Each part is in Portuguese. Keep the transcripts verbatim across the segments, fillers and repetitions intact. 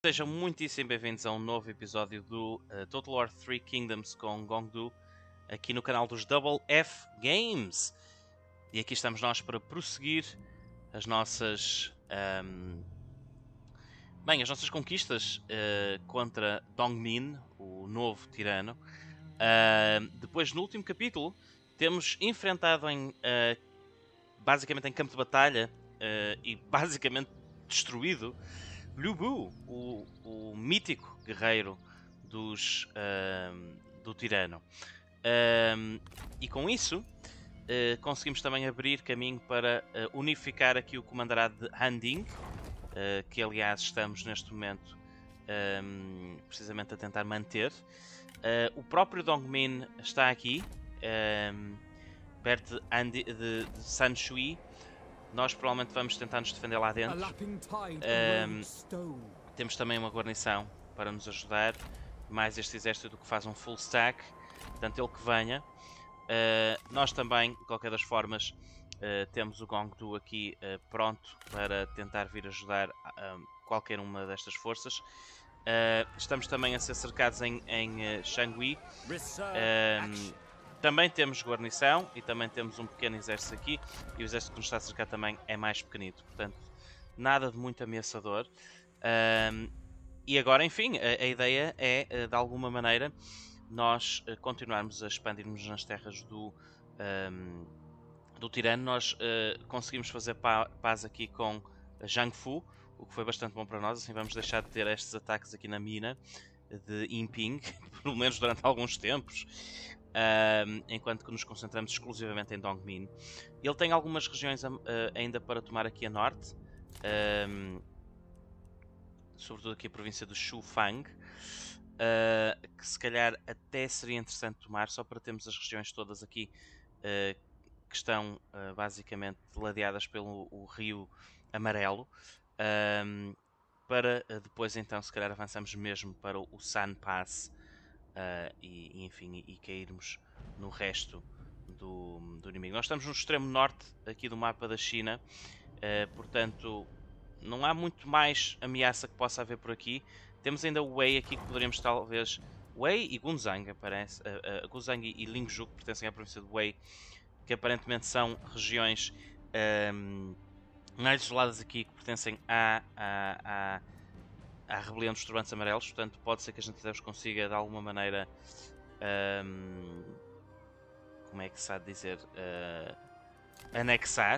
Sejam muitíssimo bem-vindos a um novo episódio do uh, Total War Three Kingdoms com Gongdu, aqui no canal dos Double F Games. E aqui estamos nós para prosseguir as nossas, um, bem, as nossas conquistas uh, contra Dongmin, o novo tirano. Uh, depois, no último capítulo, temos enfrentado em, uh, basicamente em campo de batalha uh, e basicamente destruído Liu Bu, o, o mítico guerreiro dos, uh, do tirano. Uh, e com isso, uh, conseguimos também abrir caminho para uh, unificar aqui o comandarado de Handing, uh, que aliás estamos neste momento um, precisamente a tentar manter. Uh, o próprio Dongmin está aqui, um, perto de, Andi, de, de San Shui. Nós provavelmente vamos tentar nos defender lá dentro. Um, temos também uma guarnição para nos ajudar. Mais este exército que faz um full stack. Portanto, ele que venha. Uh, nós também, de qualquer das formas, uh, temos o Gongdu aqui uh, pronto para tentar vir ajudar uh, qualquer uma destas forças. Uh, estamos também a ser cercados em, em uh, Shangui. Um, Também temos guarnição e também temos um pequeno exército aqui. E o exército que nos está a cercar também é mais pequenito. Portanto, nada de muito ameaçador. Um, e agora, enfim, a, a ideia é, de alguma maneira, nós continuarmos a expandirmos nas terras do, um, do tirano. Nós uh, conseguimos fazer paz aqui com Zhang Fu, o que foi bastante bom para nós. Assim vamos deixar de ter estes ataques aqui na mina de Yinping, pelo menos durante alguns tempos. Uh, enquanto que nos concentramos exclusivamente em Dongmin. Ele tem algumas regiões uh, ainda para tomar aqui a norte, uh, sobretudo aqui a província do Shufang, uh, que se calhar até seria interessante tomar, só para termos as regiões todas aqui uh, que estão uh, basicamente ladeadas pelo o rio Amarelo, uh, para uh, depois então se calhar avançamos mesmo para o San Pass. Uh, e, e enfim, e, e cairmos no resto do, do inimigo. Nós estamos no extremo norte aqui do mapa da China, uh, portanto não há muito mais ameaça que possa haver por aqui. Temos ainda o Wei aqui que poderíamos talvez... Wei e Gunzhang, aparece. Uh, uh, Gunzhang e, e Lingzhou, que pertencem à província de Wei, que aparentemente são regiões um, mais isoladas aqui, que pertencem à... à, à à rebelião dos turbantes amarelos, portanto pode ser que a gente Deus consiga de alguma maneira, um, como é que se há de dizer, uh, anexar.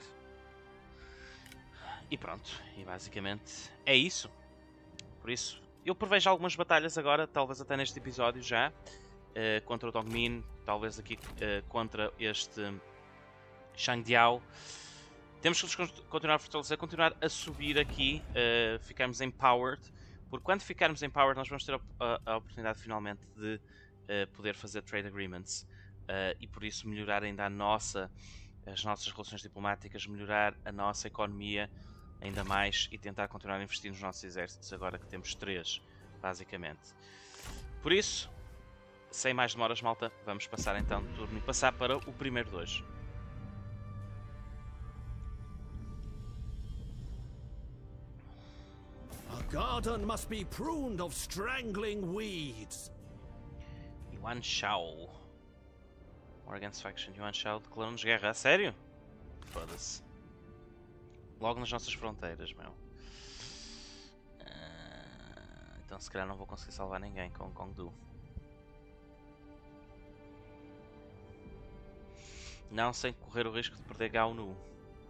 E pronto, e basicamente é isso. Por isso, eu prevejo algumas batalhas agora, talvez até neste episódio já, uh, contra o Dongmin, talvez aqui uh, contra este Shangdiao. Temos que nos continuar a fortalecer, continuar a subir aqui, uh, ficarmos empowered. Porque quando ficarmos em power nós vamos ter a, a, a oportunidade finalmente de uh, poder fazer trade agreements uh, e por isso melhorar ainda a nossa, as nossas relações diplomáticas, melhorar a nossa economia ainda mais e tentar continuar a investir nos nossos exércitos agora que temos três, basicamente. Por isso, sem mais demoras, malta, vamos passar então de turno e passar para o primeiro de hoje. Garden must be pruned of strangling weeds. Yuan Shao. War against faction. Yuan Shao declarou-nos guerra. A sério? Foda-se. Logo nas nossas fronteiras, meu. Uh, então se calhar não vou conseguir salvar ninguém com Gongdu. Não sem correr o risco de perder Gao Nu.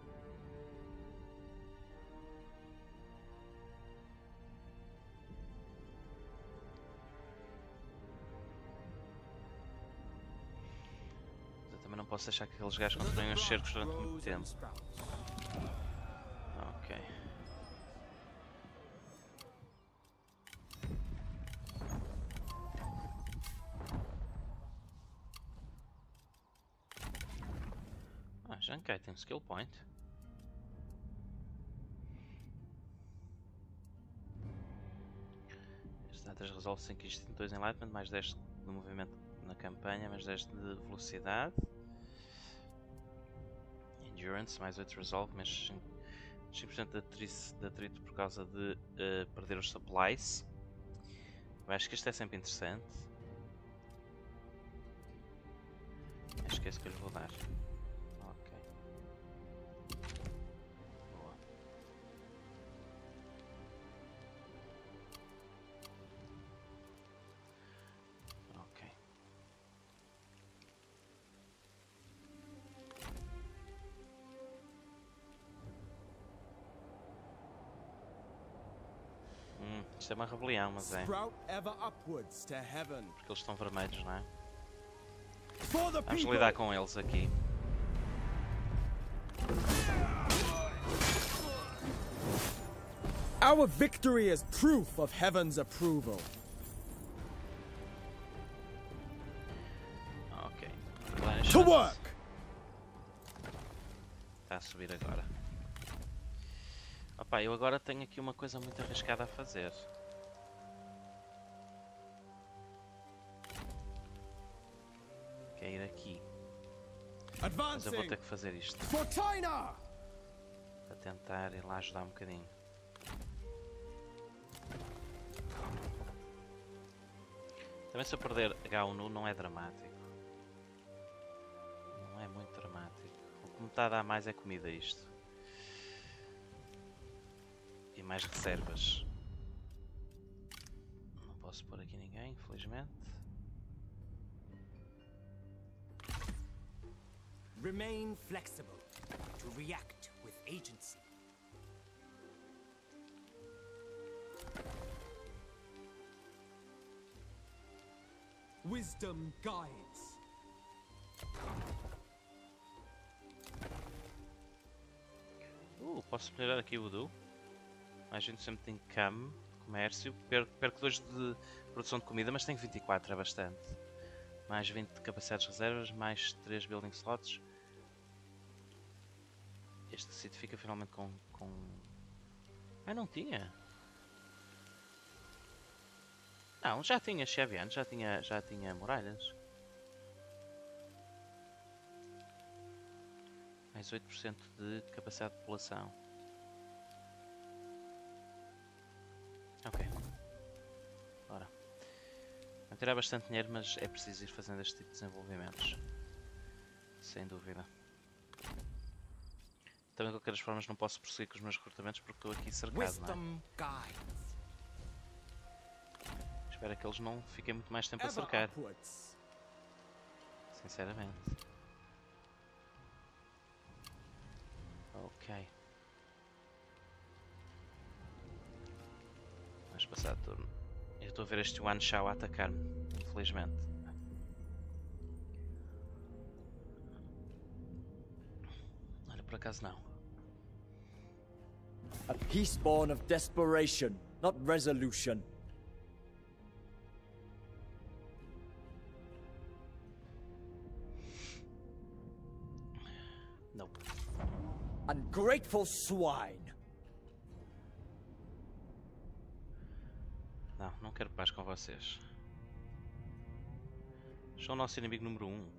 Não posso deixar que aqueles gajos construam os cercos durante muito tempo. Ok. Ah, Jankai tem um skill point. Este datas resolve cinco e dois enlightenment, mais dez de movimento na campanha, mais dez de velocidade. Endurance, mais oito resolve, mas cinco por cento de atrito por causa de uh, perder os supplies. Eu acho que isto é sempre interessante. Acho que é isso que eu lhe vou dar. Ok. Boa. Ok. Hum, isto é uma rebelião, mas é. Sprout ever upwards to heaven. Porque eles estão vermelhos, não é? For the Vamos people. lidar com eles aqui. Our victory is proof of heaven's approval. Ok. To work! Está a subir agora. Opa, eu agora tenho aqui uma coisa muito arriscada a fazer. Que é ir aqui. Mas eu vou ter que fazer isto. Fortuna! Para tentar ir lá ajudar um bocadinho. Também se eu perder H um N U não é dramático. Não é muito dramático. O que me está a dar mais é comida isto. E mais reservas. Não posso pôr aqui ninguém, infelizmente. Remain flexible to react with agency. Wisdom guides. Uh, posso melhorar aqui o do. Mais gente sempre tem cam, comércio. Perco, perco dois de produção de comida, mas tenho vinte e quatro, é bastante. Mais vinte de capacidades de reservas, mais três building slots. Este sítio fica finalmente com, com... Ah, não tinha? Não, já tinha Chevian, já tinha, já tinha muralhas. Mais oito por cento de capacidade de população. Ok. Ora. Vai tirar bastante dinheiro, mas é preciso ir fazendo este tipo de desenvolvimentos. Sem dúvida. Também de qualquer forma não posso prosseguir com os meus recrutamentos porque estou aqui cercado, não é? Wisdom guides. Espero que eles não fiquem muito mais tempo a Ever cercar. upwards. Sinceramente. Ok. Vamos passar de turno. Eu estou a ver este One Shao a atacar-me, infelizmente. Olha, por acaso não. A peace born of desperation, not resolution. Não. Ungrateful swine. Não, não quero paz com vocês. São o nosso inimigo número um.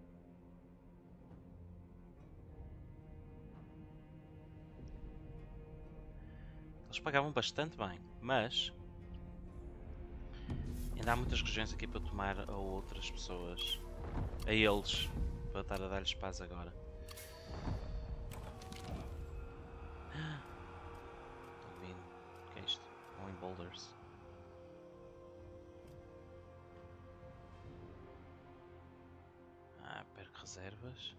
Eles pagavam bastante bem, mas ainda há muitas regiões aqui para tomar a outras pessoas, a eles, para estar a dar-lhes paz agora. Domínio. O que é isto? Vão em boulders. Ah, perco reservas.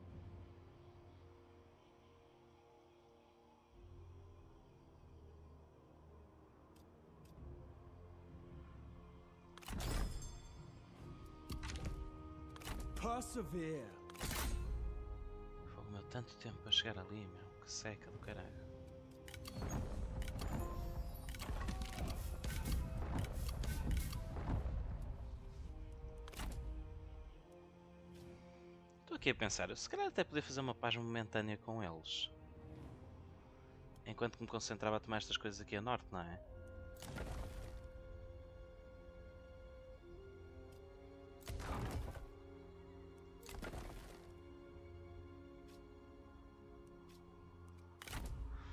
Persevere. Foi o meu tanto tempo para chegar ali, meu. Que seca do caralho. Estou aqui a pensar, eu se calhar até podia fazer uma paz momentânea com eles. Enquanto me concentrava a tomar estas coisas aqui a norte, não é?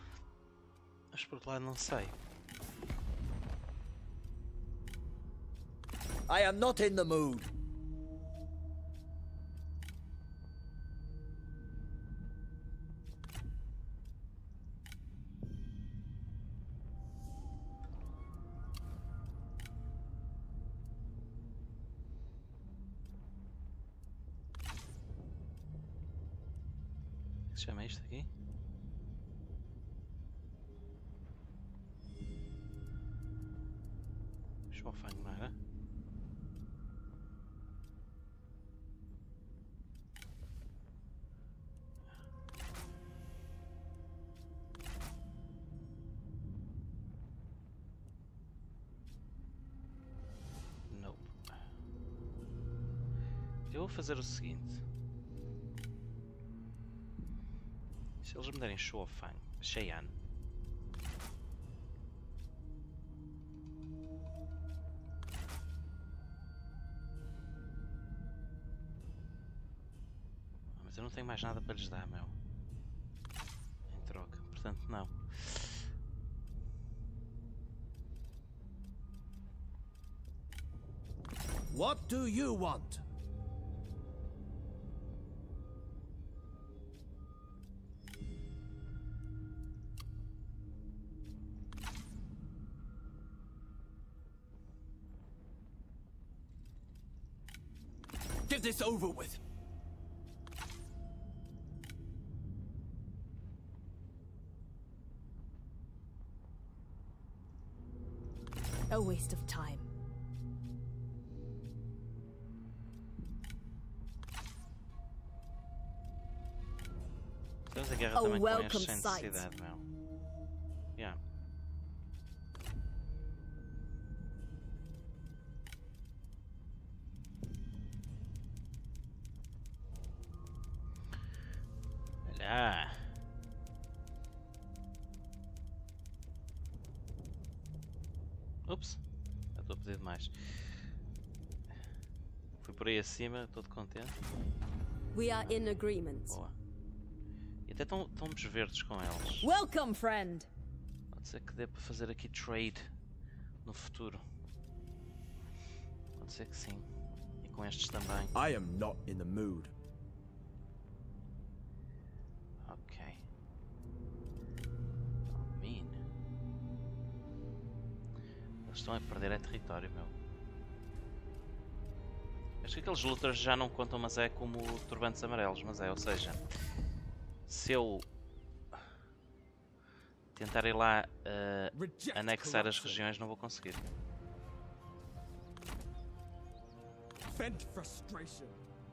Mas por outro lado não sei. I am not in the mood. O que se chama isto aqui? Shofang, não era? Nope. Eu vou fazer o seguinte. Se eles me derem Shofang, Cheyenne. Mas eu não tenho mais nada para lhes dar, meu. Em troca, portanto não. What do you want? Get this over with. A waste of time. Temos a guerra A também com welcome estes sem sight. necessidade, meu. Yeah. Olha. Ups, já estou a pedir demais. Fui por aí acima, todo contente. We are in agreement. Boa. E até estamos verdes com eles. Welcome, friend. Pode ser que dê para fazer aqui trade no futuro. Pode ser que sim. E com estes também. I am not in the mood. Ok. Oh, mean. Eles estão a perder é território, meu. Acho que aqueles looters já não contam, mas é como turbantes amarelos, mas é, ou seja, se eu tentar ir lá uh, anexar as regiões, não vou conseguir. Vent frustration.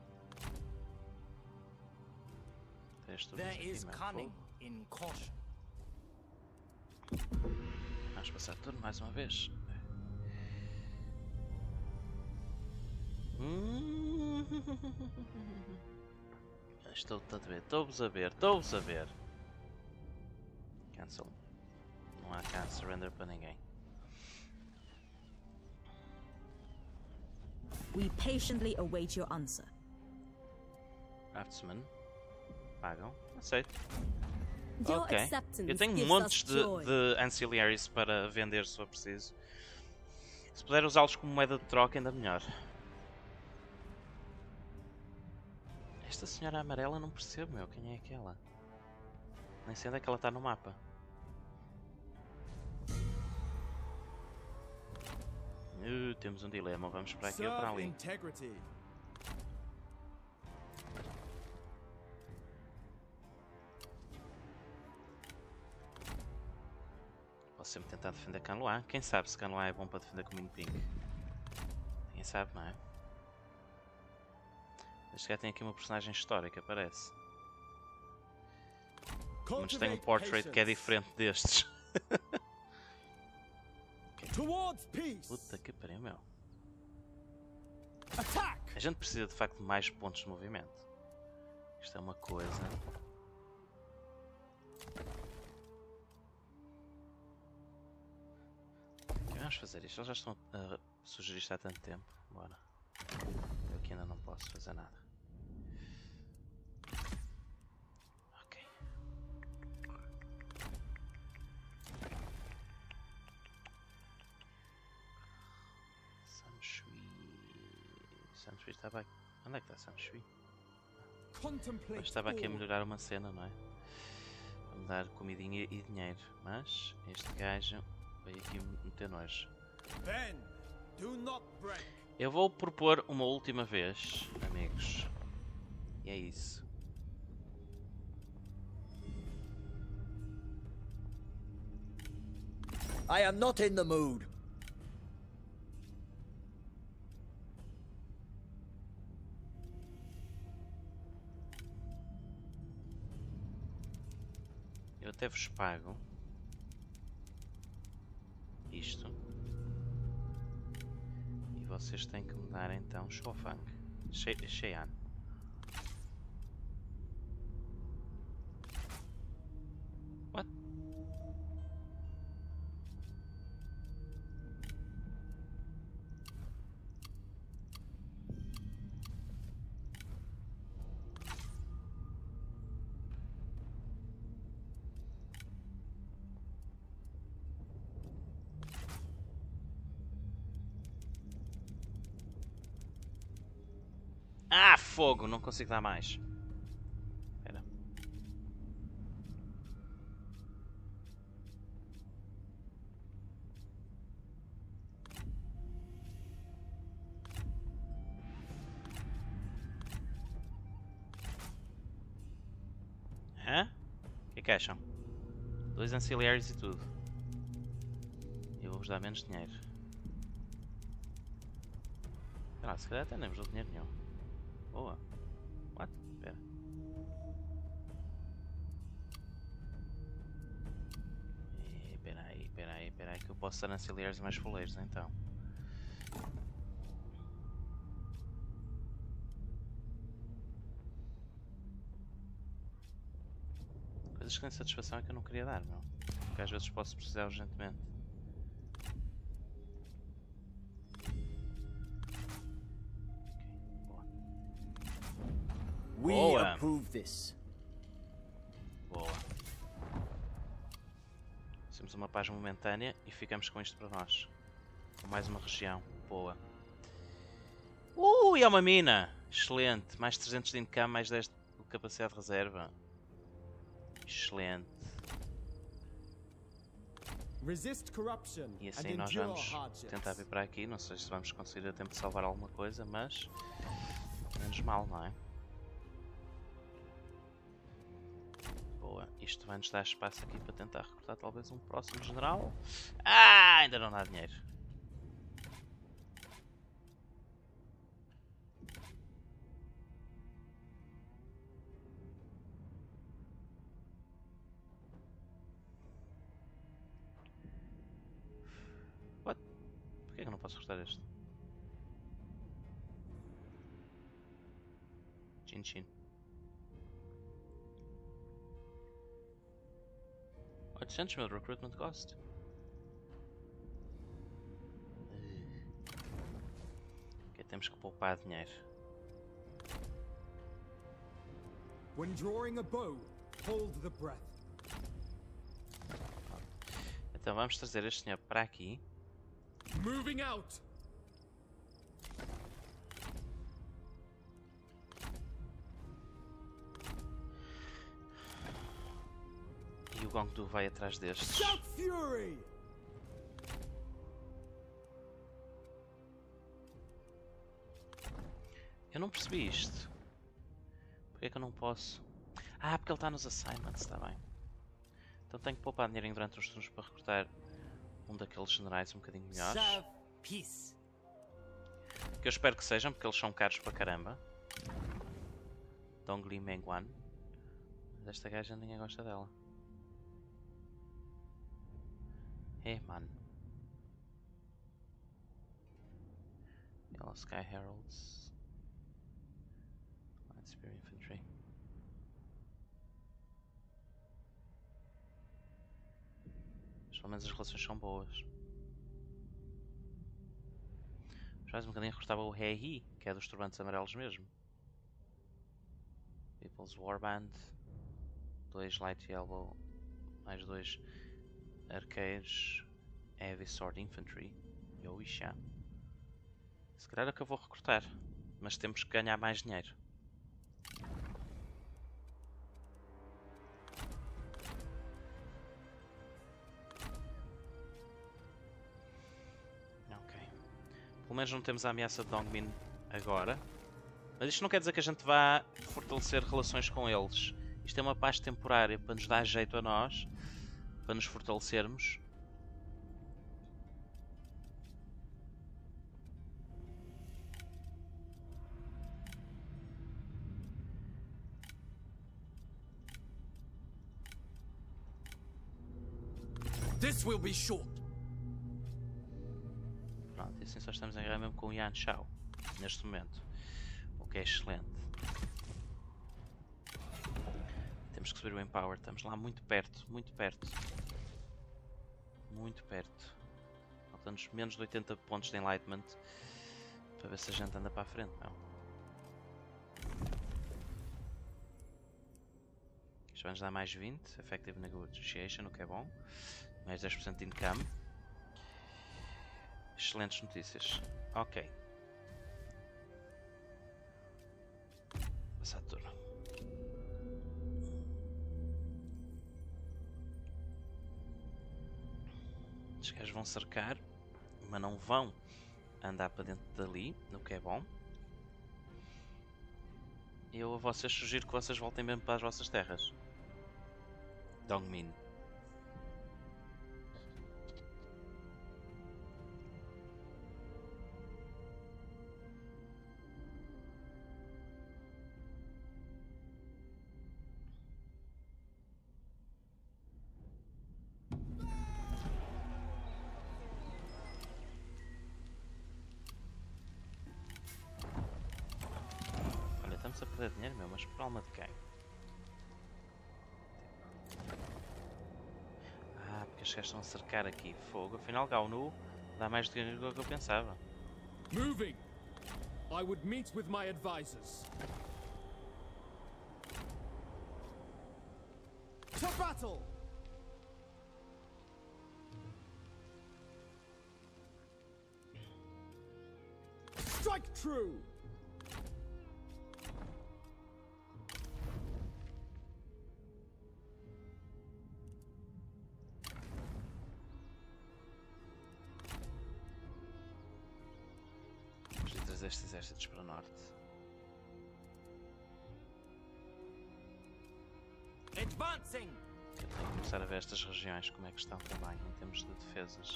Este There aqui, is meu, cunning fogo. in caution. Vamos passar tudo mais uma vez. Hum. Estou-te a ver, estou-vos a ver, estou-vos a ver. Cancel. Não há cá surrender para ninguém. We patiently await your answer. Craftsman. Pagam. Aceito. Your Ok. acceptance Eu tenho gives montes us de, joy. de ancillaries para vender se for preciso. Se puder usá-los como moeda de troca, ainda melhor. Esta senhora amarela não percebo, meu. Quem é aquela? Nem sei onde é que ela está no mapa. Uh, temos um dilema. Vamos para aqui ou para Serve ali? integrity. Posso sempre tentar defender Canloa. Quem sabe se Canloa é bom para defender com o Minping? Quem sabe, não é? Este gajo tem aqui uma personagem histórica, parece. Mas tem um portrait que é diferente destes. Towards peace. Puta que pariu, meu. Attack. A gente precisa de facto de mais pontos de movimento. Isto é uma coisa. Vamos fazer isto. Eles já estão a sugerir isto há tanto tempo. Bora. Eu aqui ainda não posso fazer nada. Ok. Sanshui. Sanshui estava aqui. Onde é que está Sanshui? Contemplate Mas estava aqui a all. melhorar uma cena, não é? A me dar comidinha e dinheiro. Mas este gajo veio aqui meter nojo. Bend. Do not break. Eu vou propor uma última vez, amigos. E é isso. I am not in the mood. Eu até vos pago isto. E vocês têm que me dar então Shofang. Sheyan. What? Ah, fogo! Não consigo dar mais. Espera. Hã? O que é que acham? Dois anciliares e tudo. Eu vou-vos dar menos dinheiro. Ah, se calhar até nem vos dou dinheiro nenhum. Boa. What? Espera. Espera aí, espera aí, espera aí que eu posso dar anciliares mais fuleiros então. Coisas que têm satisfação é que eu não queria dar, meu. Porque às vezes posso precisar urgentemente. We Boa. approve this. Boa. Temos uma paz momentânea e ficamos com isto para nós. Com mais uma região. Boa. Uh, e é uma mina! Excelente. Mais trezentos de income, mais dez de capacidade de reserva. Excelente. Resist corruption E and assim nós endure vamos hardships. tentar vir para aqui. Não sei se vamos conseguir a tempo de salvar alguma coisa, mas menos mal, não é? Boa. Isto vai nos dar espaço aqui para tentar recrutar talvez um próximo general. Ah, ainda não dá dinheiro. What? Por que é que eu não posso recrutar este? Chin chin. oitocentos mil recruitment cost. Ok, temos que poupar dinheiro. When drawing a bow, hold the breath. Então vamos trazer este senhor para aqui. Moving out. E o Gongdu vai atrás destes. Shout fury. Eu não percebi isto. Porquê é que eu não posso? Ah, porque ele está nos assignments, está bem. Então tenho que poupar dinheirinho durante os turnos para recrutar um daqueles generais um bocadinho melhores. Serve peace. Que eu espero que sejam, porque eles são caros para caramba. Dongli Mengwan. Mas esta gaja ninguém gosta dela. É, mano. Yellow Sky Heralds. Light Spear Infantry. Mas pelo menos as relações são boas. Mas mais um bocadinho recrutava o Heihi, que é dos turbantes amarelos mesmo. People's Warband. Dois Light Yellow. Mais dois arqueiros. Heavy Sword Infantry. E o Isha. Se calhar é o que eu vou recrutar. mas temos que ganhar mais dinheiro. Ok. Pelo menos não temos a ameaça de Dongmin agora. Mas isto não quer dizer que a gente vá fortalecer relações com eles. Isto é uma paz temporária para nos dar jeito a nós, para nos fortalecermos. This will be short. Pronto, e assim só estamos em guerra mesmo com o Yan Shao neste momento, o que é excelente. Temos que subir o Empower, estamos lá muito perto, muito perto. Muito perto. Faltam-nos menos de oitenta pontos de Enlightenment para ver se a gente anda para a frente, não. Isto vai-nos dar mais vinte, Effective Negotiation, o que é bom. Mais dez por cento de income. Excelentes notícias. Ok. Passar turno. Os gajos vão cercar, mas não vão andar para dentro dali, o que é bom. Eu a vocês sugiro que vocês voltem mesmo para as vossas terras. Dongmin. A perder dinheiro, meu, mas por alma de quem? Ah, porque os gajos estão a cercar aqui. Fogo, afinal Gaonu dá mais dinheiro do que eu pensava. Moving! I would meet with my advisors. To battle! Strike true! Estes exércitos para o norte. Advancing! Eu tenho que começar a ver estas regiões como é que estão também em termos de defesas.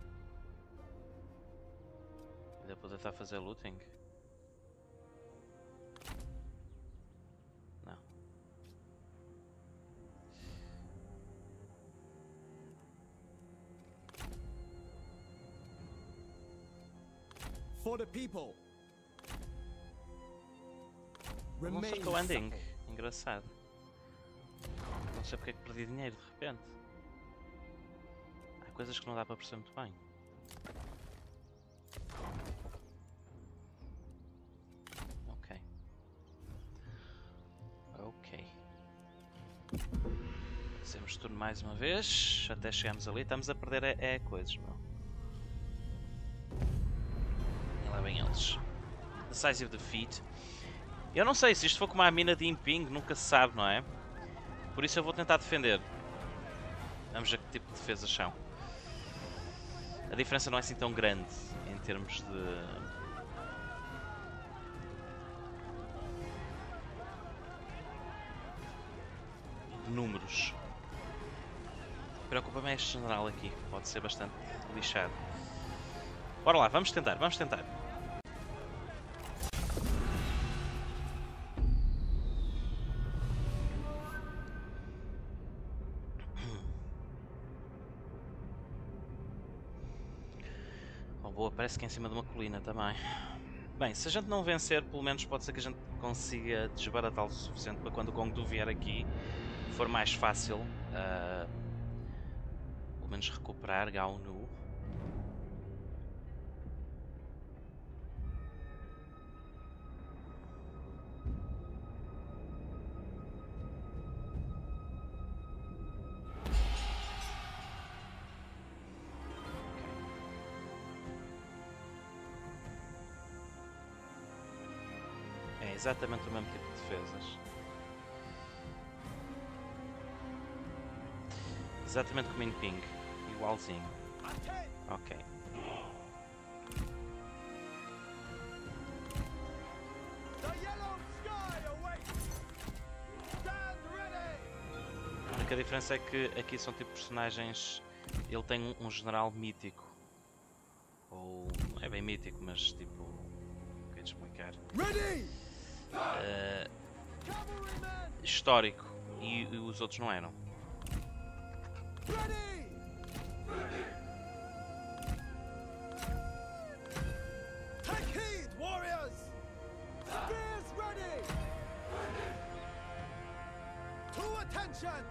Ainda poder estar a fazer looting? Não. For the people. Não Remain cercou ending. supple. Engraçado. Não sei porque é que perdi dinheiro de repente. Há coisas que não dá para perceber muito bem. Ok. Ok. Fazemos turno mais uma vez. Até chegarmos ali. Estamos a perder é, é coisas, meu. E lá vem eles. Decisive Defeat. Eu não sei, se isto for como a mina de Imping, nunca se sabe, não é? Por isso eu vou tentar defender. Vamos ver que tipo de defesas são. A diferença não é assim tão grande em termos de... de números. Preocupa-me este general aqui, pode ser bastante lixado. Bora lá, vamos tentar, vamos tentar. Boa, parece que é em cima de uma colina também. Bem, se a gente não vencer, pelo menos pode ser que a gente consiga desbaratá-lo o suficiente para quando o Gongdu vier aqui for mais fácil uh, pelo menos recuperar Gaonu. exatamente o mesmo tipo de defesas. Exatamente como em Ping. Igualzinho. Ok. A única diferença é que aqui são tipo personagens. Ele tem um, um general mítico. Ou não é bem mítico, mas tipo. O que é de explicar? Uh, histórico. E, e os outros não eram. Take heed, warriors! Spears ready! To attention!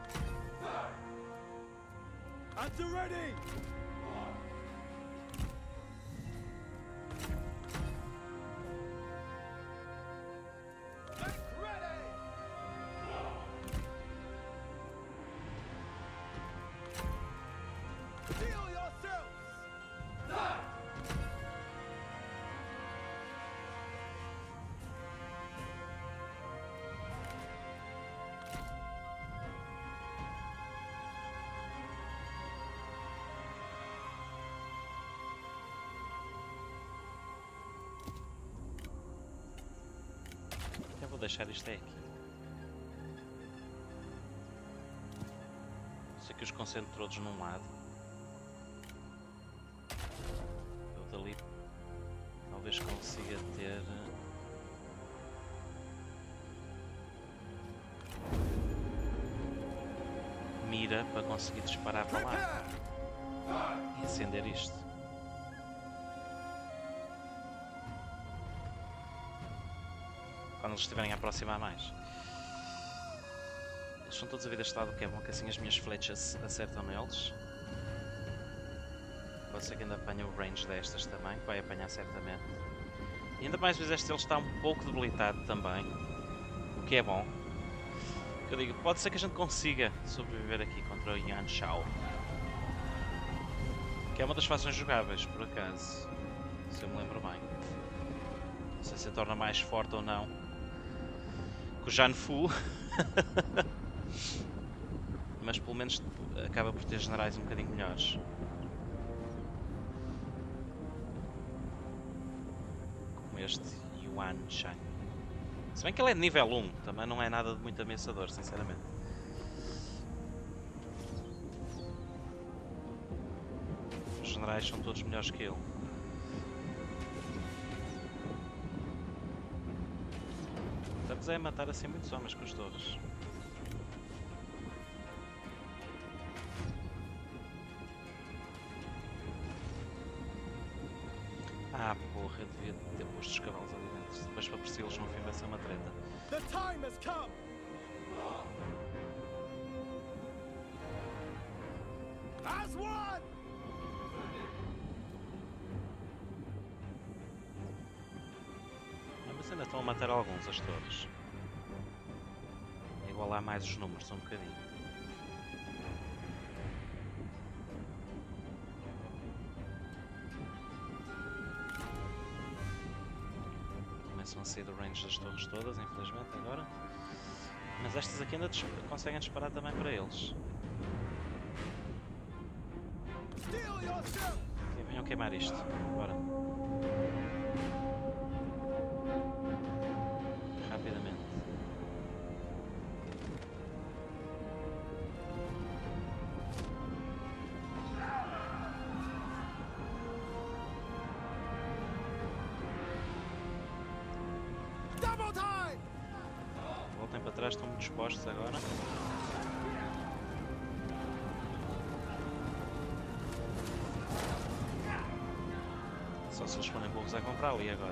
At the ready! Make ready! Steel yourselves! Eu vou deixar isto aqui. Sei que os concentro todos num lado. Eu dali talvez consiga ter mira para conseguir disparar para lá e acender isto. Quando eles estiverem a aproximar mais. Eles são todos a vir deste lado, o que é bom, que assim as minhas flechas acertam neles. Pode ser que ainda apanhe o range destas também, que vai apanhar certamente. E ainda mais vezes este ele está um pouco debilitado também, o que é bom. Eu digo, pode ser que a gente consiga sobreviver aqui contra o Yuan Shao. Que é uma das fações jogáveis, por acaso, se eu me lembro bem. Não sei se a torna mais forte ou não. Com o Janfu. Mas pelo menos acaba por ter generais um bocadinho melhores. Como este Yuan Shang. Se bem que ele é de nível um, também não é nada de muito ameaçador, sinceramente. Os generais são todos melhores que ele. Estamos a matar assim muitos homens com as torres. Ah, porra, eu devia ter posto os cavalos ali dentro. Depois para persegui-los no fim vai ser uma treta. The time has come! As one! Ah, mas ainda estão a matar alguns as torres. É igualar mais os números um bocadinho. Começam a sair do range das torres todas, infelizmente, agora. Mas estas aqui ainda dis conseguem disparar também para eles. Ok, venham queimar isto. Bora. Rapidamente. Voltem para trás, estão muito dispostos agora. Só se eles forem burros a comprar ali agora.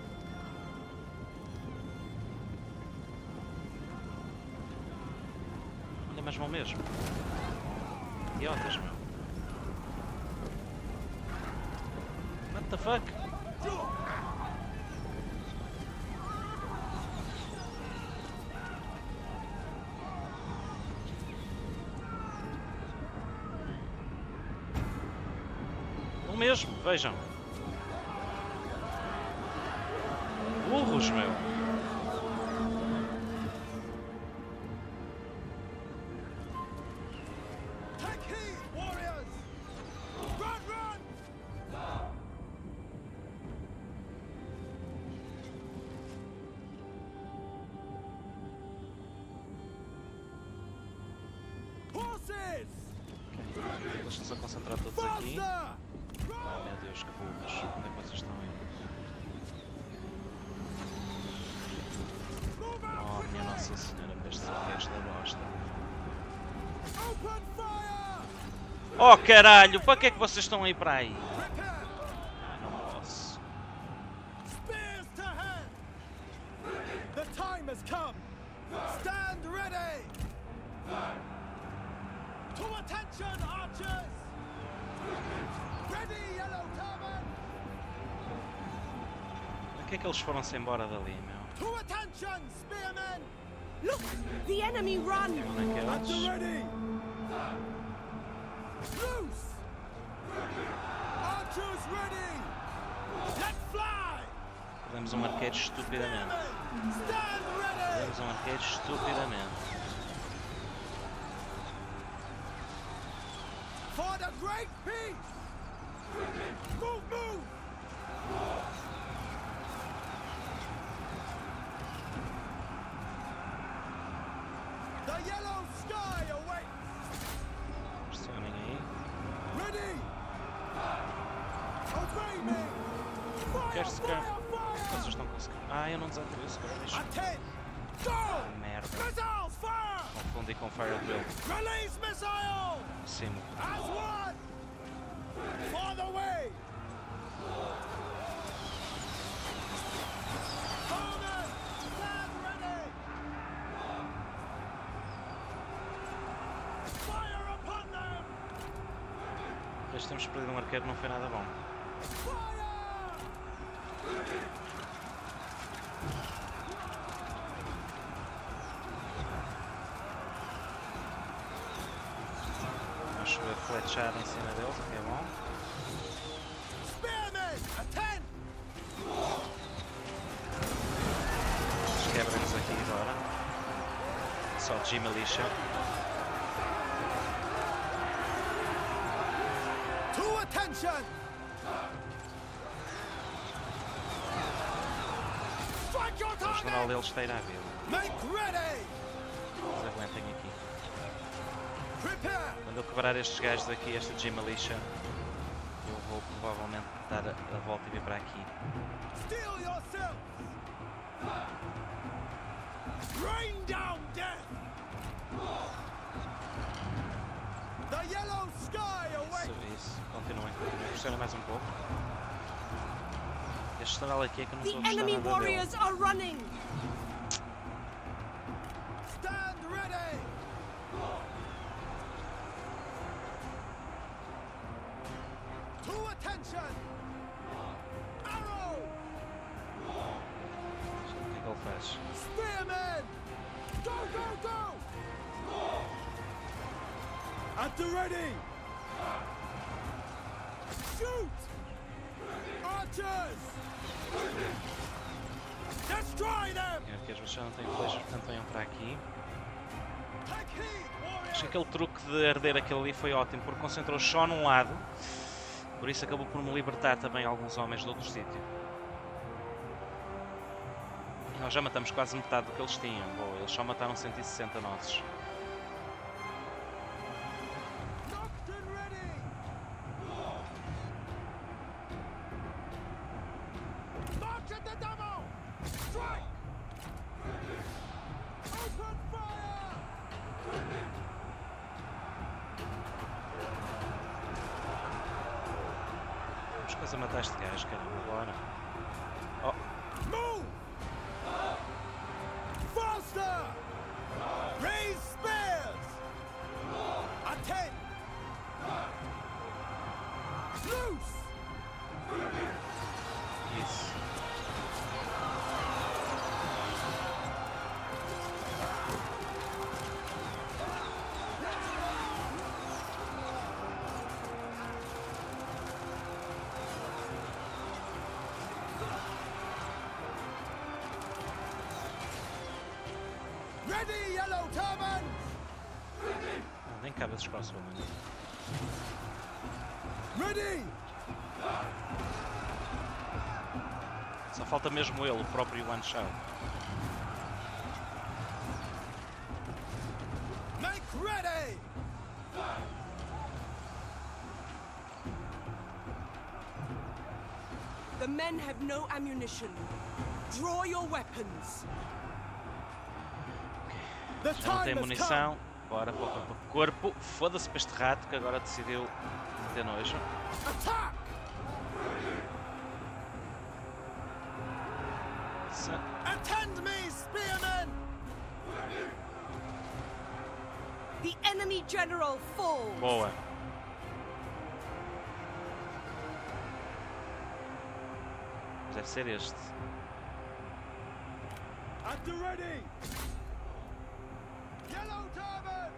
Olha, mas vão mesmo. Idiotas, meu. What the fuck? Mesmo, vejam. Burros, meu. spears! Eles estão-se a concentrar todos aqui. Faster! Oh meu Deus, que burros. Onde é que vocês estão aí? Oh minha Nossa Senhora, para estes arqueiros da bosta. Open fire! Oh caralho, para que é que vocês estão aí para aí? Prepare! Ah, não posso. Spears to hand! The time has come! Stand ready! To attention, archers! Ready, Yellow Turban! Para que é que eles foram-se embora dali, meu? To attention, spearmen! Look! The enemy run! Onde é que At the eles? ready! Loose! Archers ready! Let fly! Perdemos um arqueiro estupidamente. Stand ready! Perdemos um arqueiro estupidamente. For the great peace! Move, move! The yellow sky awaits! Pressionem aí. Ready! Obey me! Fire, Queres sequer? fire, fire! Vocês estão conseguindo. Ah, eu não desativei o skirmish. Attend! Go! Merda. Missiles, fire! Confundi com Fire Drill. Release missile! Sim. As one! For the way! Foreman! Stand ready! Fire upon them! Este temos perdido um arqueiro, não foi nada bom. Fire! Vamos flechar em cima deles, o que é bom. Spearmen! Attend! Eles quebram-nos aqui agora. Só G-Militia. To attention! Strike your O general target! deles está a ir à vida. Make ready! Eles aguentem aqui. Prepare! Quando eu quebrar estes gajos aqui, esta G-Militia, eu vou provavelmente dar a, a volta e vir para aqui. Steel yourself! Rain down death! The yellow sky Isso, awaits! isso. Continuem, continuem. Pressionem mais um pouco. Este general aqui é que eu não The estou a gostar enemy nada dele. warriors are running! Stand ready! To attention! Arrow! O que é que ele faz? Spearmen! Go, go, go! At the ready! Shoot! Archers! Destroy them! E arqueiros, vocês já não têm flechas, portanto venham para aqui. Take heed, warriors! Acho que aquele truque de arder aquele ali foi ótimo, porque concentrou só num lado. Por isso acabou por me libertar também alguns homens de outro sítio. Nós já matamos quase metade do que eles tinham. Boa, eles só mataram cento e sessenta nossos. Knocked and ready! March at the devil! Strike! Open fire! Vamos quase a matar este gajo, caramba, agora. Oh, Move! Faster! Raise spears! Attend! Loose! isso. Ready, Yellow Turban! Ah, nem cabe esses crossbowmen. Ready! Só falta mesmo ele, o próprio One Shot. Make ready! The men have no ammunition. Draw your weapons. The Já não tem time has munição. Bora para o corpo a corpo. Foda-se para este rato que agora decidiu meter nojo. come. Attack! Se- Attend me, spearmen! The enemy general falls. Boa. Mas deve ser este. At the ready! Yellow turban!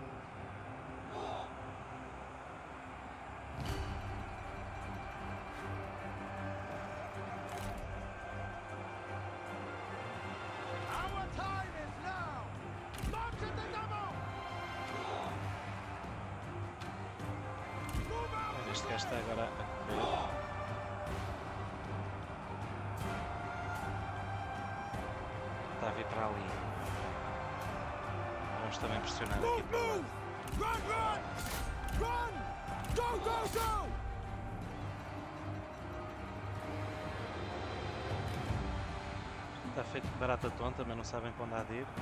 Our time is now! March at the double! Move out! Mas este gajo está agora a correr. Está a vir para ali. Vamos também pressionar aqui Move, para o lado. move! Run, run! Run! Go, go, go! Está feito de barata tonta, mas não sabem para onde há de ir.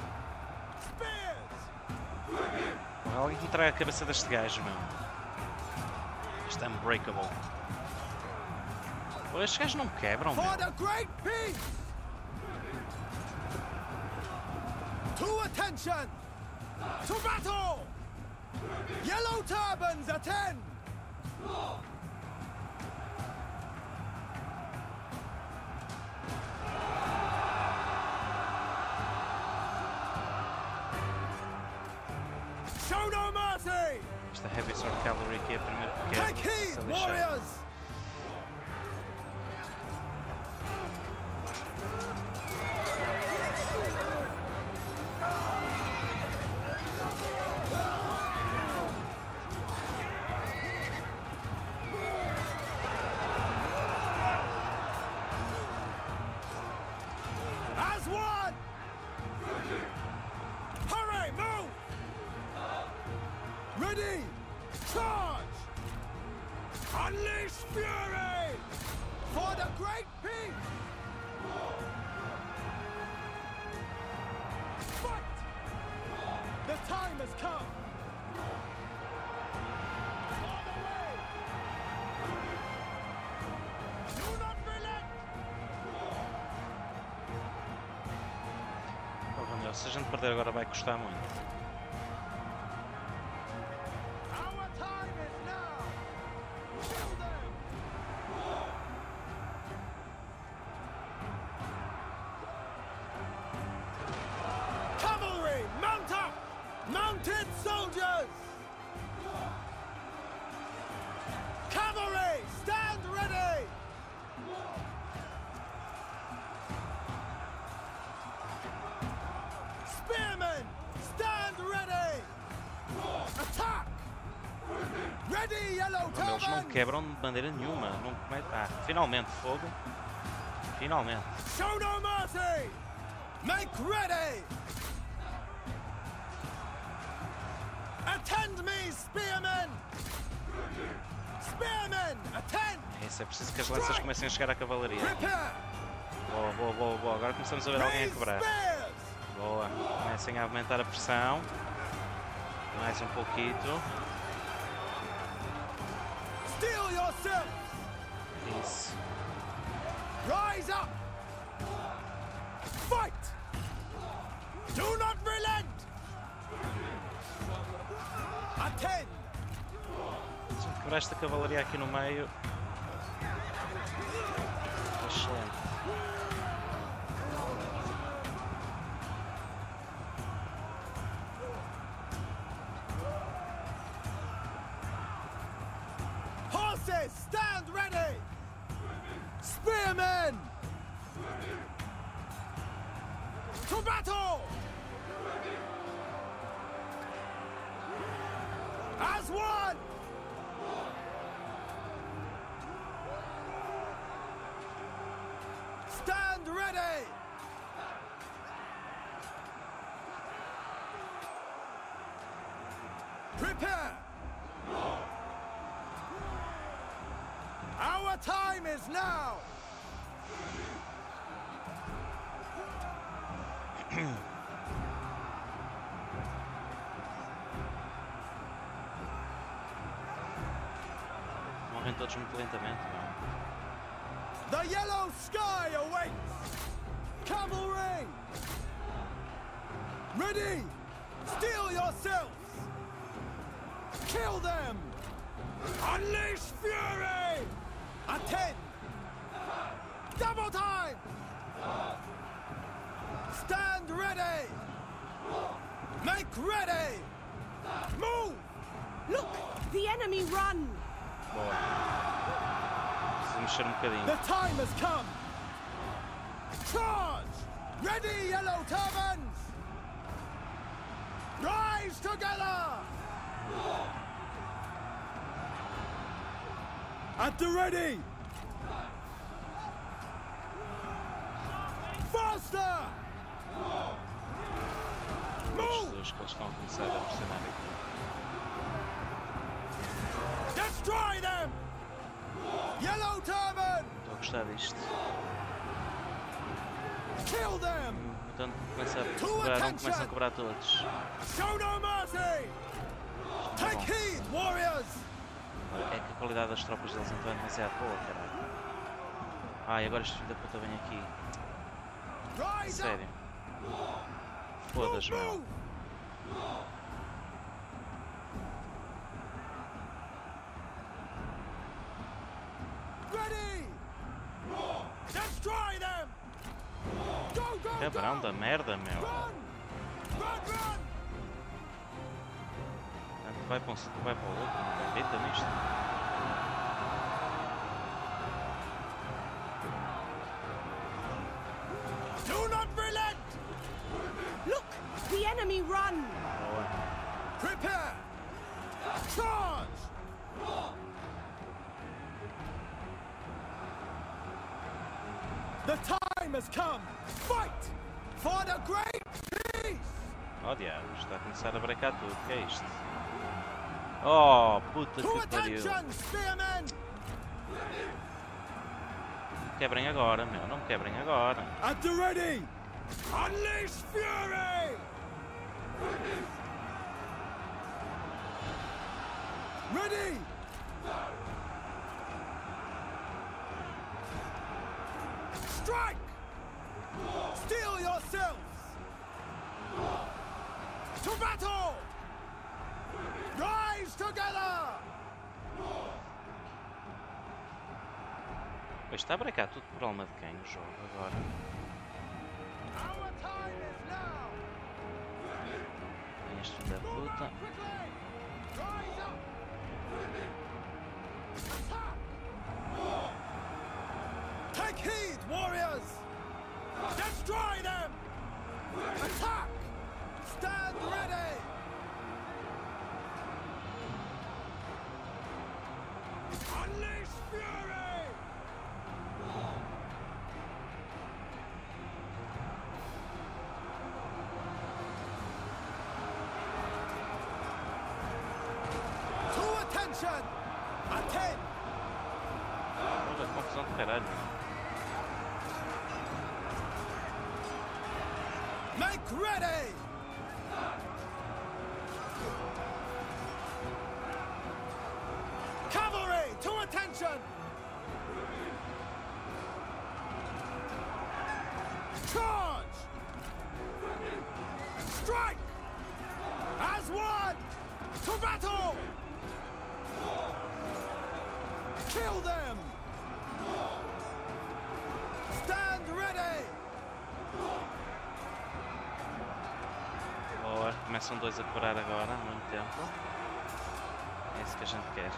Spears! Bom, alguém que me traga a cabeça deste gajo, meu. Isto é unbreakable. Pô, estes gajos não quebram, meu. For the great peace! To attention! To battle! Yellow turbans attend! Show no mercy! Esta Heavy Sword Cavalry aqui é a primeira que Take quebra. heed, Se lixar. warriors! As one! Hurry, move! Ready! Charge! Unleash fury! For the great peace! Fight! The time has come! On the way! Do not relent! Oh, meu Deus, se a gente perder agora vai custar muito. Our time is now! Kill them! Cavalry, mount up! Mounted soldiers! Cavalry, stand ready! Spearmen, stand ready! Attack! Ready, yellow Meu, eles não turban! quebram de maneira nenhuma. Não comete... Ah, finalmente, fogo. Finalmente. Show no mercy! Make ready! Attend me, spearmen! Spearmen, attend! É isso, é preciso que as lanças comecem a chegar à cavalaria. Prepare! Boa, boa, boa, boa. Agora começamos a ver alguém a Raise quebrar. spears! Boa. Comecem a aumentar a pressão. Mais um pouquito. Steel yourself! Isso. Rise up! Fight! Do not relent! Attend! Se a gente quebrar esta cavalaria aqui no meio. Excelente. Horses, stand ready! Spearmen! To battle! As one! Stand ready! Prepare! Our time is now! Morrem todos muito lentamente, não? The yellow sky awaits! Cavalry! Ready! Steel yourselves! Kill them! Unleash fury! Attend! Double time! Stand ready! Make ready! Move! Look! The enemy run! Boa. Preciso mexer um bocadinho. The time has come! Charge! Ready, yellow turbans! Rise together! At the ready! Faster! Move! Jesus, que eles estão a começar a pressionar aqui. Destroy them! Yellow turban! Estou a gostar disto. Kill them! Então começa a cobrar, não começam a cobrar todos. Show no mercy! Take heed, warriors! É que a qualidade das tropas deles então é demasiado boa, caralho. Ai, agora este filho da puta vem aqui. Rise up! Sério. Foda-se, meu. Ready! Destroy them! Go, go, Cabrão go! da merda, meu. Run! Run, run! Vai para, um, vai para o outro, não acredita nisto. Do not relent! Look! The enemy run! Boa. Prepare! Charge! The time has come! Fight! For the great peace! Oh diabos, está a começar a brecar tudo, que é isto? Oh, puta To que pariu. attention, spearmen! Quebrem agora, meu, não quebrem agora. At the ready! Unleash fury! Ready! Strike! Steel yourselves! To battle! Rise together! Pois está a brecar tudo por alma de quem o jogo agora? Our time is now! Vem este filho da puta. Quickly! Rise up! Attack! Take heed, warriors! Destroy them! Attack! Stand ready! Unleash fury! To attention! Attend! Olha, confusão do caralho. Make ready! Cavalry, to attention! Charge! Strike! As one! To battle! Kill them! Stand ready! Boa, começam dois a curar agora, há muito tempo. É isso que a gente quer.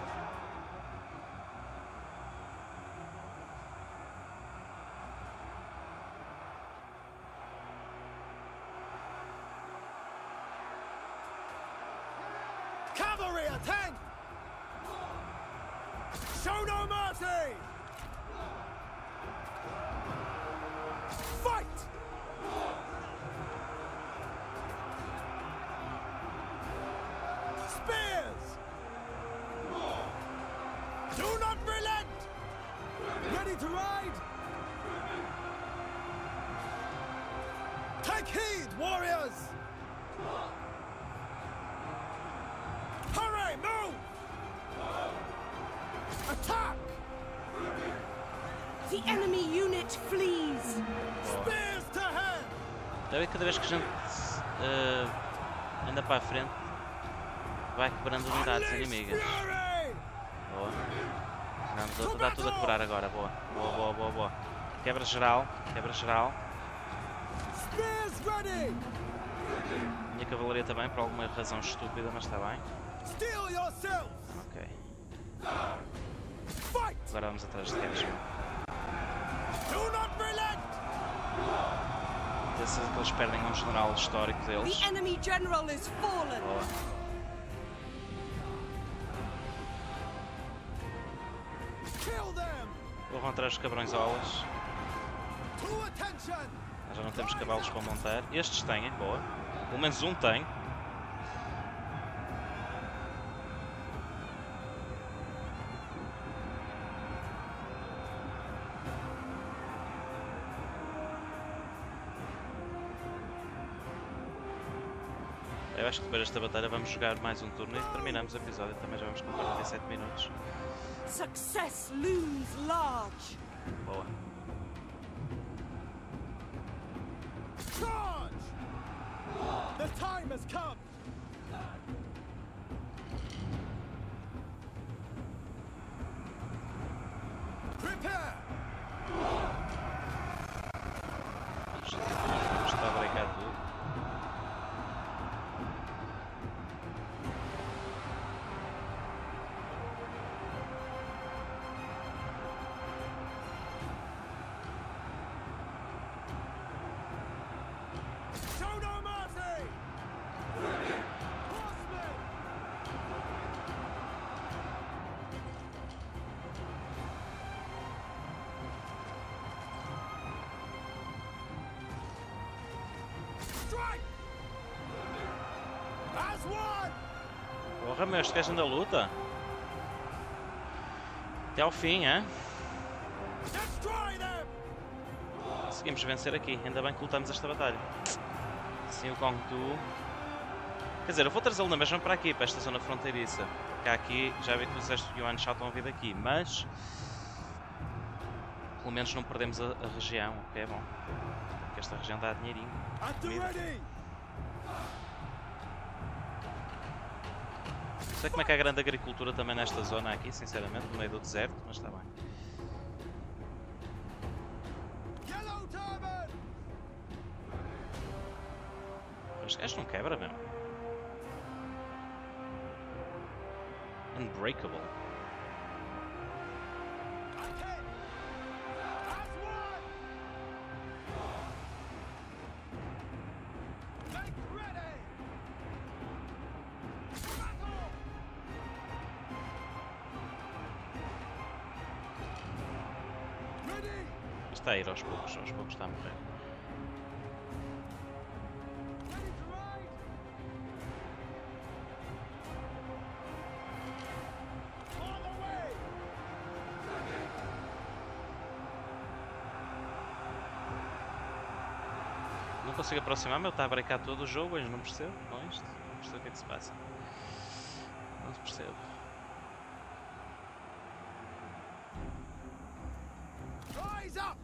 Cavalry, attend! Show no mercy! Fight! Spears! Ready to ride? Take heed, warriors! Hurry, move! Attack! The enemy unit flees. Spears to hand! Deve ver cada vez que a gente uh, anda para a frente, vai quebrando unidades inimigas. Boa. Vamos a dar tudo a quebrar agora. Boa, boa, boa, boa, boa. Quebra geral, quebra geral. Spears ready! Minha cavalaria também, por alguma razão estúpida, mas está bem. Steel yourself! Ok. Fight! Agora vamos atrás de gajo. Do not relent! Desse que eles perdem um general histórico deles. The enemy general is fallen. Boa. Kill them! Vão atrás dos cabrões-olas. To attention! Nós já não temos cavalos para montar. Estes têm, boa. Pelo menos um tem. Eu acho que depois desta batalha vamos jogar mais um turno e terminamos o episódio. Também já vamos com quarenta e sete minutos. Success looms large. Boa. Charge! The time has come! Prepare! Está a brecar tudo. Show no mercy! Horsemen! Strike! As one! Porra, meu, este gajo ainda luta. Até ao fim, hein? Destroy them! Conseguimos vencer aqui. Ainda bem que lutamos esta batalha. Sim, o Gongdu. Quer dizer, eu vou trazê-lo na mesma para aqui, para esta zona fronteiriça. Porque aqui, já vi que os exércitos de Yuan Shao estão a vir daqui, mas... Pelo menos não perdemos a, a região, o que é bom. Porque esta região dá dinheirinho. At the Comida. ready! Não sei como é que há grande agricultura também nesta zona aqui, sinceramente, no meio do deserto, mas está bem. Yellow turban! Este gajo não quebra mesmo. Unbreakable. Ahead! As one! Make ready! Battle! Ready! Está a ir aos poucos, aos poucos está a morrer. Ready to ride! On the way! Não consigo aproximar-me, ele está a brecar todo o jogo, hoje não percebo com isto. Não percebo o que é que se passa. Não se percebe. Rise up!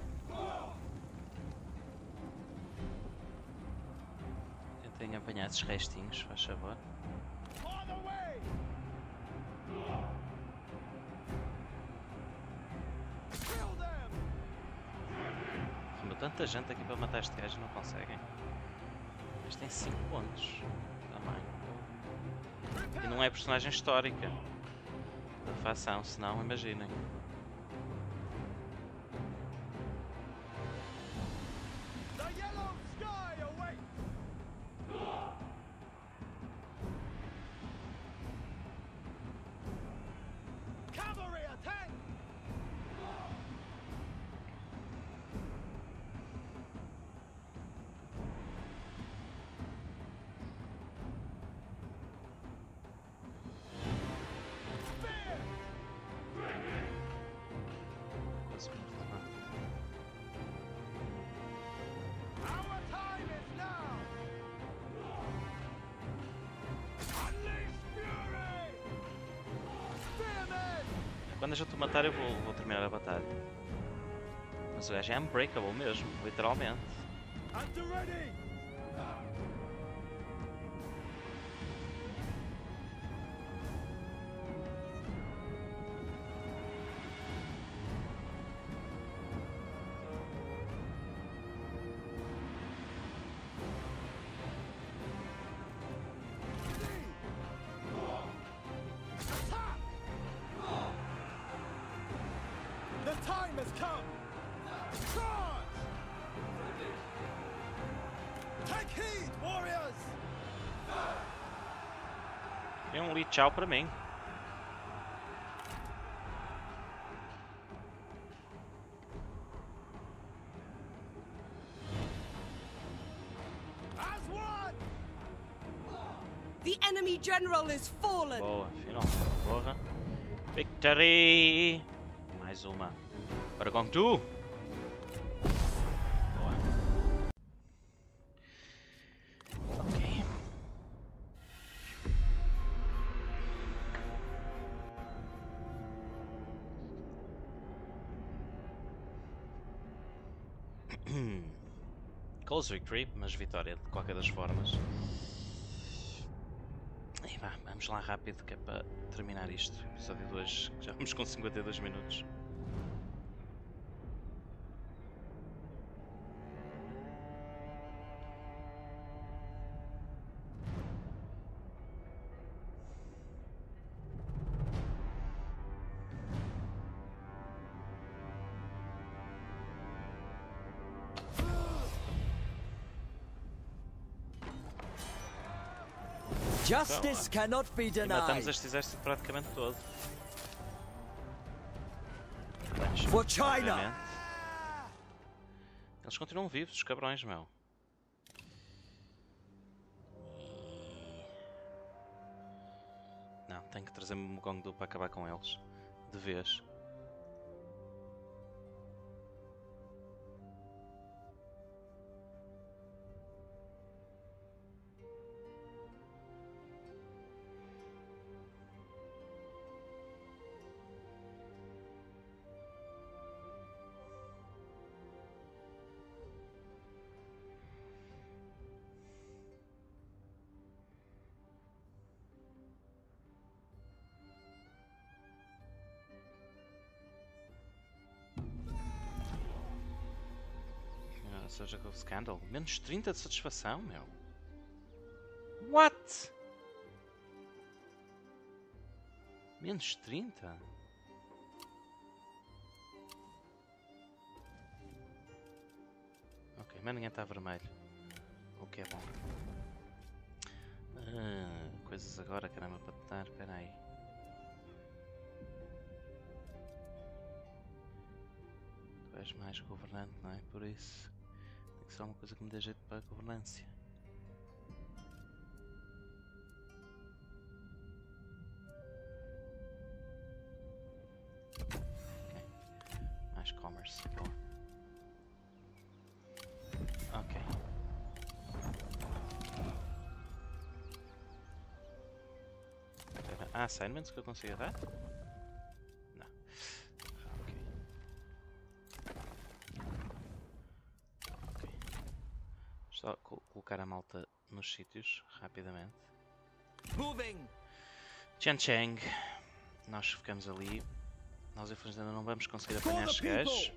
Tentem apanhar esses restinhos, faz favor. On the way! Kill them! Como tanta gente aqui para matar este gajo e não conseguem. Este tem cinco pontos. Também. E não é personagem histórica da facção, senão imaginem. The yellow sky awaits! Cavalry attack! Spear! Quando a gente o matar eu vou, vou terminar a batalha. Mas o gajo é unbreakable mesmo, literalmente. At the ready! The time has come! Charge! Take heed, warriors! É um Li Chao para mim. As one! The enemy general is fallen. Boa, final. Porra. Victory! Mais uma. Para Gongdu! Boa. Ok. Close victory, mas vitória de qualquer das formas. E vá, vamos lá rápido que é para terminar isto. Episódio dois, já vamos com cinquenta e dois minutos. Justice cannot be E matamos denied. este exército praticamente todo. For China! Obviamente. Eles continuam vivos, os cabrões, meu. E... Não, tenho que trazer-me o Gongdu para acabar com eles. De vez. Surgical Scandal. Menos trinta de satisfação, meu. What? Menos trinta? Ok, mas ninguém está vermelho. O que é bom. Ah, coisas agora, caramba, para te dar. Espera aí. Tu és mais governante, não é? Por isso. Só uma coisa que me dê jeito para a governância. Ok. Mais commerce. Boa. Ok. Há assignments que eu consigo dar? Não. Ok. Só co colocar a malta nos sítios rapidamente. Moving. Changcheng, nós ficamos ali. Nós infelizmente ainda não vamos conseguir apanhar estes gajos.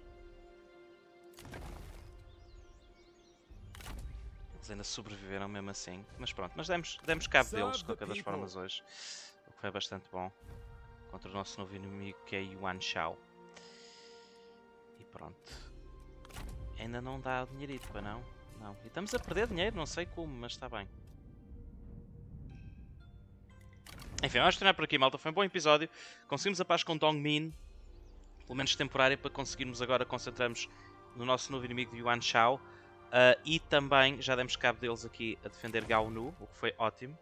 Eles ainda sobreviveram mesmo assim. Mas pronto, mas demos, demos cabo deles de qualquer das formas hoje. O que foi bastante bom. Contra o nosso novo inimigo que é Yuan Shao. E pronto. Ainda não dá o dinheirito, para não? Não. E estamos a perder dinheiro, não sei como, mas está bem. Enfim, vamos terminar por aqui, malta. Foi um bom episódio. Conseguimos a paz com Dongmin. Pelo menos temporária, para conseguirmos agora concentrarmos no nosso novo inimigo de Yuan Shao. Uh, e também já demos cabo deles aqui a defender Gao Nu, o que foi ótimo.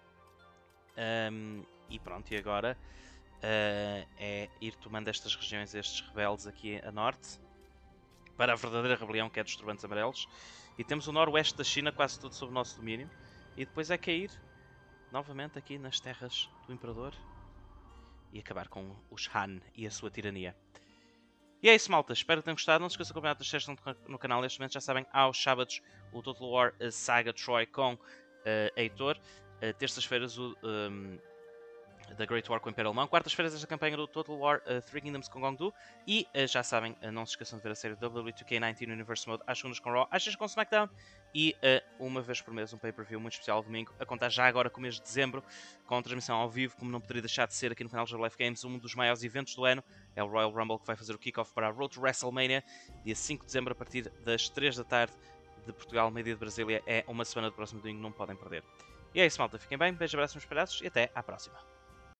Um, e pronto, e agora uh, é ir tomando estas regiões, estes rebeldes aqui a norte. Para a verdadeira rebelião que é dos Turbantes Amarelos. E temos o noroeste da China quase tudo sob o nosso domínio. E depois é cair novamente aqui nas terras do Imperador. e acabar com os Han e a sua tirania. E é isso, malta. Espero que tenham gostado. Não se esqueçam de acompanhar as séries no canal. Neste momento, já sabem, aos sábados o Total War Saga Troy com uh, Heitor. Uh, Terças-feiras o um, The Great War com o Império Alemão. Quartas-feiras esta campanha do Total War uh, Three Kingdoms com Gongdu. E uh, já sabem, uh, não se esqueçam de ver a série W W two K nineteen Universe Mode às segundas com Raw, às sextas com SmackDown. E uh, uma vez por mês um pay-per-view muito especial ao domingo, a contar já agora com o mês de dezembro, com transmissão ao vivo, como não poderia deixar de ser aqui no canal de Life Games. Um dos maiores eventos do ano é o Royal Rumble, que vai fazer o kick-off para a Road to WrestleMania, dia cinco de dezembro, a partir das três da tarde de Portugal, meio-dia de Brasília. É uma semana do próximo domingo, não podem perder. E é isso, malta. Fiquem bem, beijos, abraços, meus palhaços e até à próxima.